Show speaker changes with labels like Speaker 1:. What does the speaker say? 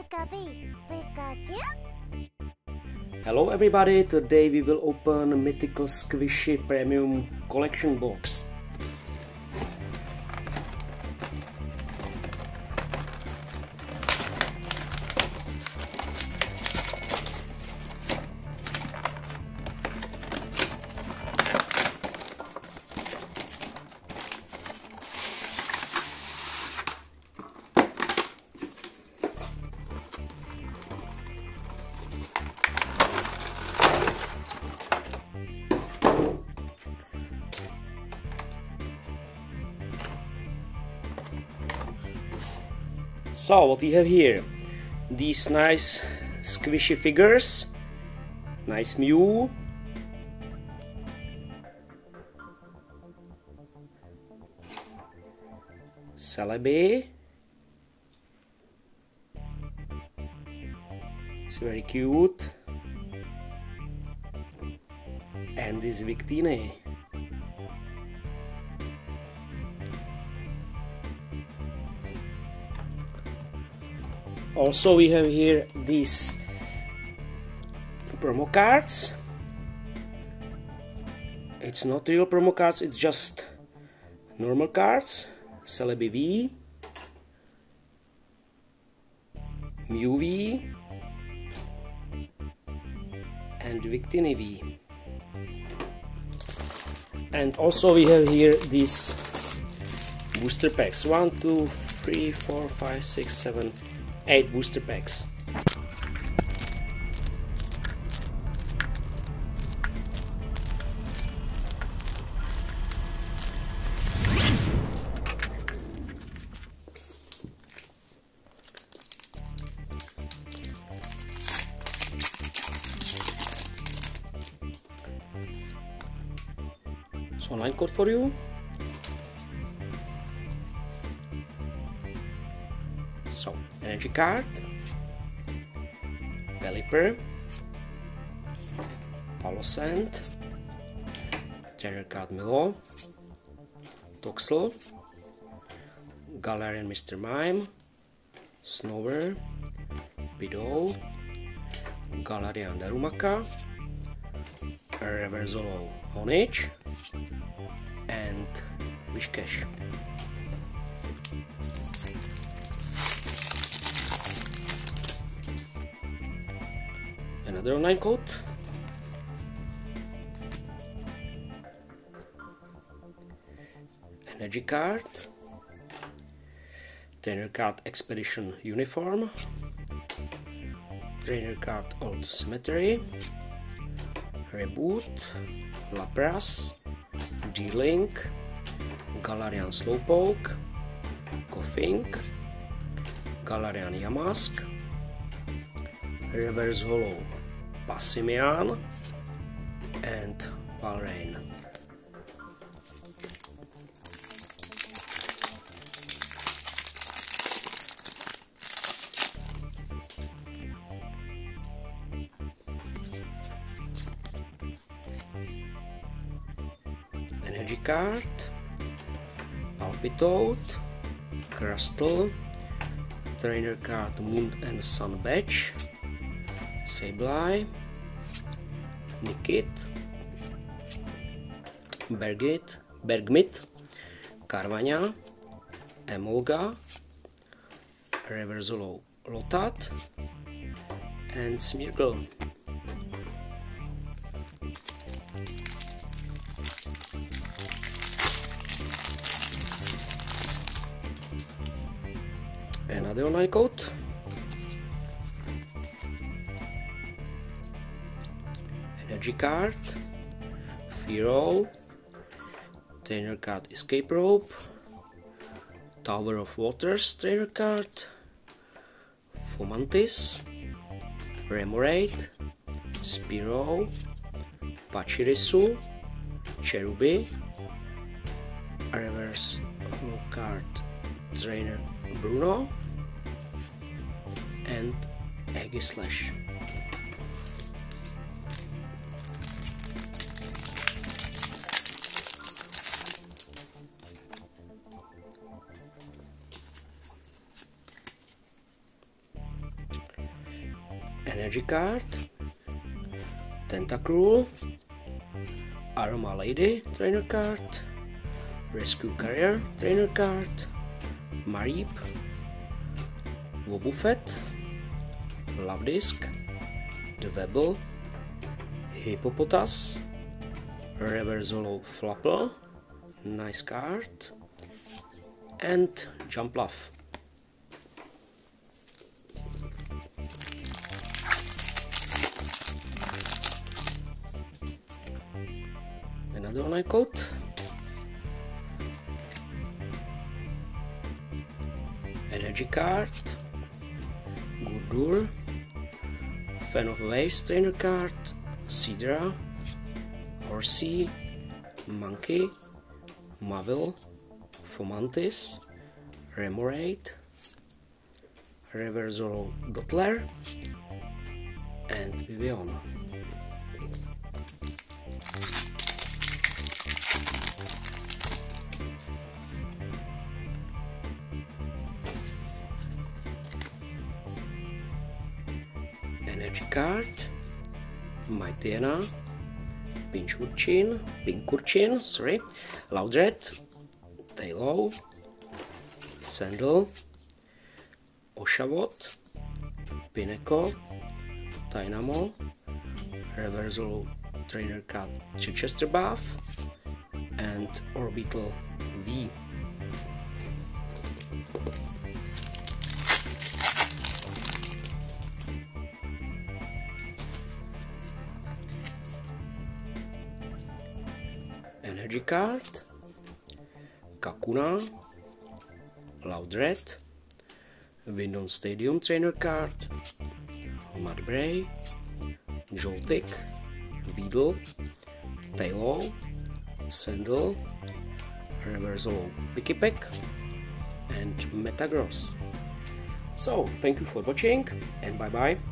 Speaker 1: Pikachu, Pikachu.
Speaker 2: Hello everybody, today we will open a Mythical Squishy Premium Collection box. So what we have here, these nice squishy figures, nice Mew, Celebi, it's very cute, and this Victini. Also we have here these promo cards. It's not real promo cards, it's just normal cards. Celebi V, Mew V, and Victini V. And also we have here these booster packs. 1, 2, 3, 4, 5, 6, 7, 8 booster packs. So online code for you. So, energy card, Pelipper, Palossand, trainer card Milo, Toxel, Galarian Mr. Mime, Snover, Pidove, Galarian Darumaka, Reversal Honedge, and Whiscash. Another online code. Energy card. Trainer card Expedition Uniform. Trainer card Old Cemetery. Reboot. Lapras. G-Link. Galarian Slowpoke. Koffing. Galarian Yamask. Reverse Hollow Passimian and Valrein. Energy card, Palpitoad, Crustle, trainer card Moon and Sun Badge, Sableye, Nickit, Bergmit, Carvania, Emolga, Reversal Lotat, and Smeargle. Another online code. Energy card, Fearow, trainer card Escape Rope, Tower of Waters trainer card, Fomantis, Remoraid, Spearow, Pachirisu, Cherubi, reverse hollow card trainer Bruno, and Aegislash. Energy card, Tentacruel, Aroma Lady trainer card, Rescue Carrier trainer card, Mareep, Wobbuffet, Luvdisc, Dwebble, Hippopotas, Reversal Flapple, nice card, and Jumpluff. Another online code. Energy card, Gurdur, Fan of Waves trainer card, Sidra, Horsey, Monkey, Mavil, Fomantis, Remoraid, Reversal Dottler, and Vivian. Energy card, Maitiena, Pinkurchin, sorry, Loudred, Taillow, Sandal, Oshawott, Pinnacle, Dynamo, Reversal trainer card Chichester Buff, and Orbital V. Energy card, Kakuna, Loudred, Windon Stadium trainer card, Mudbray, Joltik, Weedle, Taillow, Sandal, Reversal Pikipek, and Metagross. So, thank you for watching and bye bye.